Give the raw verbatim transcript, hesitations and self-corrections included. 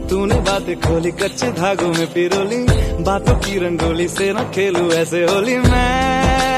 तूने बातें खोली कच्चे धागों में पिरोली, बातों की रंगोली से न खेलूं ऐसे होली मैं।